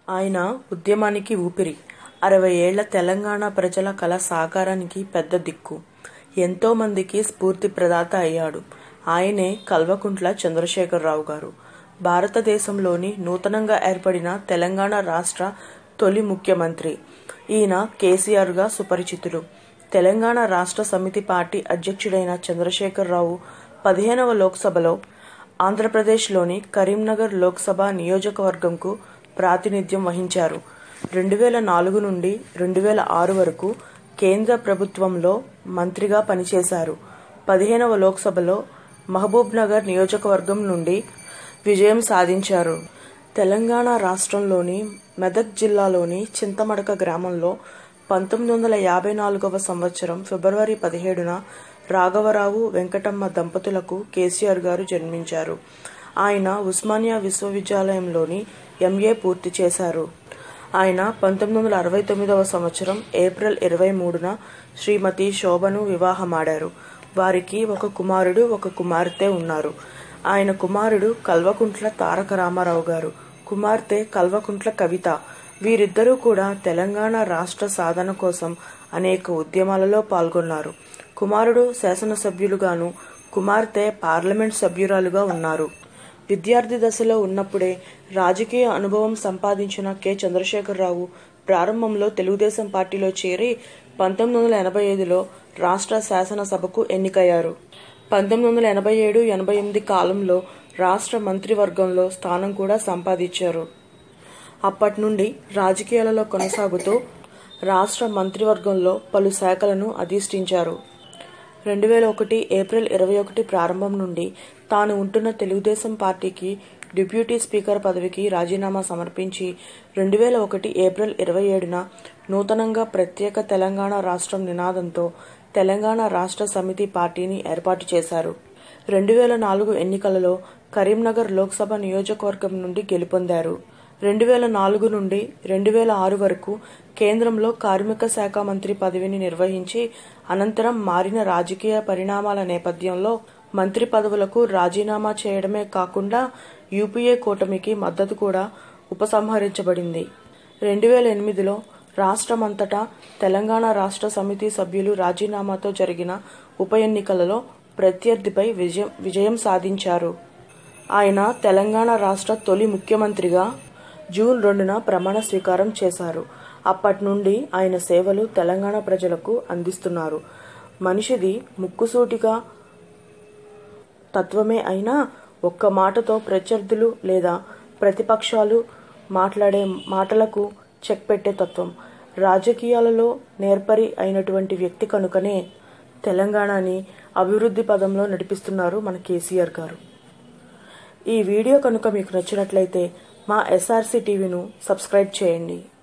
ఆయన ఉద్యమానికి ఊపిరి. 60 ఏళ్ల తెలంగాణ ప్రజల కల సాకారానికి పెద్ద దిక్కు. ఎంతో మందికి స్ఫూర్తి ప్రదాత అయ్యాడు. ఆయనే కల్వకుంట్ల చంద్రశేఖరరావు గారు. భారతదేశంలోని నూతనంగా ఏర్పడిన తెలంగాణ రాష్ట్ర తొలి ముఖ్యమంత్రి. ఈయన కేసీఆర్గా సుపరిచితులు. తెలంగాణ రాష్ట్ర సమితి పార్టీ అధ్యక్షుడైన చంద్రశేఖరరావు 15వ లోక్సభలో ఆంధ్రప్రదేశ్లోని కరీంనగర్ లోక్సభ నియోజకవర్గంకు ప్రాతినిధ్యం వహించారు. 2004 నుండి 2006 వరకు కేంద్ర ప్రభుత్వంలో మంత్రిగా పనిచేశారు. 15వ లోక్సభలో మహబూబ్ నగర్ నియోజకవర్గం నుండి విజయం సాధించారు. తెలంగాణ రాష్ట్రంలోని మెదక్ జిల్లాలోని చింతమడక గ్రామంలో 1954వ సంవత్సరం ఫిబ్రవరి 17న రాఘవరావు, వెంకటమ్మ దంపతులకు కేసీఆర్ గారు జన్మించారు. ఆయన ఉస్మానియా విశ్వవిద్యాలయంలోని MA పూర్తి చేశారు. ఆయన 1969వ సంవత్సరం ఏప్రిల్ 23న శ్రీమతి శోభను వివాహమాడారు. వారికి ఒక కుమారుడు, ఒక కుమార్తె ఉన్నారు. ఆయన కుమారుడు కల్వకుంట్ల తారక రామారావు గారు, కుమార్తె కల్వకుంట్ల కవిత. వీరిద్దరూ కూడా తెలంగాణ రాష్ట్ర సాధన కోసం అనేక ఉద్యమాలలో పాల్గొన్నారు. కుమారుడు శాసనసభ్యులుగాను, కుమార్తె పార్లమెంట్ సభ్యురాలుగా ఉన్నారు. విద్యార్థి దశలో ఉన్నప్పుడే రాజకీయ అనుభవం సంపాదించిన కె. చంద్రశేఖరరావు ప్రారంభంలో తెలుగుదేశం పార్టీలో చేరి 1985లో రాష్ట్ర శాసనసభకు ఎన్నికయ్యారు. 1987-88 కాలంలో రాష్ట్ర మంత్రివర్గంలో స్థానం కూడా సంపాదించారు. అప్పటి నుండి రాజకీయాలలో కొనసాగుతూ రాష్ట్ర మంత్రివర్గంలో పలు శాఖలను అధిష్ఠించారు. 2001 ఏప్రిల్ 21 ప్రారంభం నుండి తాను ఉంటున్న తెలుగుదేశం పార్టీకి డిప్యూటీ స్పీకర్ పదవికి రాజీనామా సమర్పించి 2001 ఏప్రిల్ 27న నూతనంగా ప్రత్యేక తెలంగాణ రాష్ట్రం నినాదంతో తెలంగాణ రాష్ట్ర సమితి పార్టీని ఏర్పాటు చేశారు. 2004 ఎన్నికలలో కరీంనగర్ లోక్సభ నియోజకవర్గం నుండి గెలుపొందారు. 2004 నుండి 2006 వరకు కేంద్రంలో కార్మిక శాఖ మంత్రి పదవిని నిర్వహించి అనంతరం మారిన రాజకీయ పరిణామాల నేపథ్యంలో మంత్రి పదవులకు రాజీనామా చేయడమే కాకుండా UPA కూటమికి మద్దతు కూడా ఉపసంహరించబడింది. 2008లో రాష్ట్రమంతటా తెలంగాణ రాష్ట్ర సమితి సభ్యులు రాజీనామాతో జరిగిన ఉప ఎన్నికలలో ప్రత్యర్థిపై విజయం సాధించారు. ఆయన తెలంగాణ రాష్ట్ర తొలి ముఖ్యమంత్రిగా జూన్ 2న ప్రమాణ స్వీకారం చేశారు. అప్పటి నుండి ఆయన సేవలు తెలంగాణ ప్రజలకు అందిస్తున్నారు. మనిషిది ముక్కుసూటిగా తత్వమే అయినా ఒక్క మాటతో ప్రత్యర్థులు లేదా ప్రతిపక్షాలు మాట్లాడే మాటలకు చెక్ పెట్టే తత్వం. రాజకీయాలలో నేర్పరి అయినటువంటి వ్యక్తి కనుకనే తెలంగాణని అభివృద్ధి పదంలో నడిపిస్తున్నారు మన కేసీఆర్ గారు. ఈ వీడియో కనుక మీకు నచ్చినట్లయితే మా SRC టీవీను సబ్స్క్రైబ్ చేయండి.